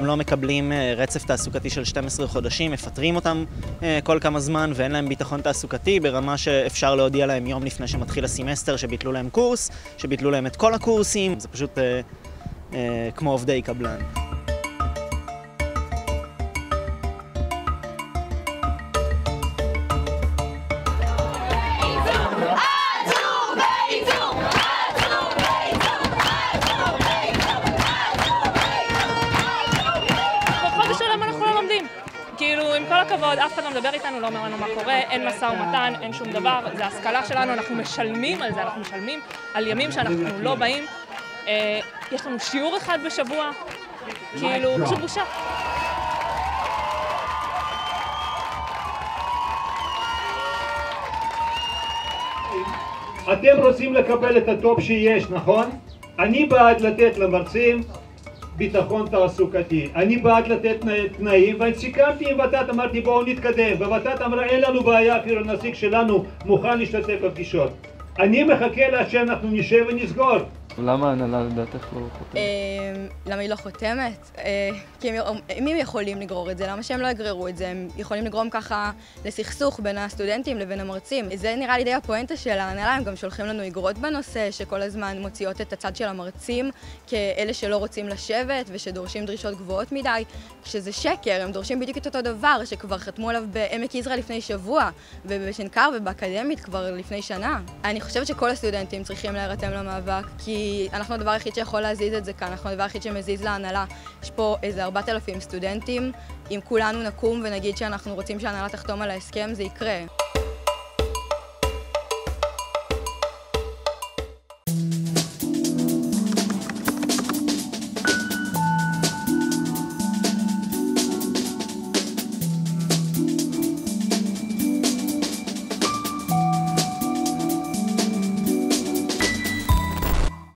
הם לא מקבלים רצף תעסוקתי של 12 חודשים, מפטרים אותם כל כמה זמן ואין להם ביטחון תעסוקתי ברמה שאפשר להודיע להם יום לפני שמתחיל הסמסטר שביטלו להם קורס, שביטלו להם את כל הקורסים. זה פשוט כמו עובדי קבלן. כאילו, עם כל הכבוד, אף אחד לא מדבר איתנו, לא אומר לנו מה קורה, אין משא ומתן, אין שום דבר, זה ההשכלה שלנו, אנחנו משלמים על זה, אנחנו משלמים על ימים שאנחנו לא באים. יש לנו שיעור אחד בשבוע, כאילו, פשוט בושה. אתם רוצים לקבל את הטוב שיש, נכון? אני בעד לתת למרצים ביטחון תעסוקתי. אני בעד לתת תנאים, ואני סיכמתי עם ות"ת, אמרתי בואו נתקדם, וות"ת אמרה אין לנו בעיה, אפילו הנציג שלנו מוכן להשתתף בפגישות. אני מחכה לה שאנחנו נשב ונסגור. למה ההנהלה לדעתך לא חותמת? למה היא לא חותמת? כי אם הם יכולים לגרור את זה, למה שהם לא יגררו את זה? הם יכולים לגרום ככה לסכסוך בין הסטודנטים לבין המרצים. זה נראה לי די הפואנטה של ההנהלה, הם גם שולחים לנו אגרות בנושא, שכל הזמן מוציאות את הצד של המרצים כאלה שלא רוצים לשבת ושדורשים דרישות גבוהות מדי, כשזה שקר, הם דורשים בדיוק את אותו דבר שכבר חתמו עליו בעמק יזרעאל לפני שבוע, ובשנקר ובאקדמית כבר לפני שנה. אני חושבת שכל הסטודנטים צריכים להירתם למאבק, כי אנחנו הדבר היחיד שיכול להזיז את זה כאן, אנחנו הדבר היחיד שמזיז להנהלה. יש פה איזה 4,000 סטודנטים, אם כולנו נקום ונגיד שאנחנו רוצים שההנהלה תחתום על ההסכם, זה יקרה.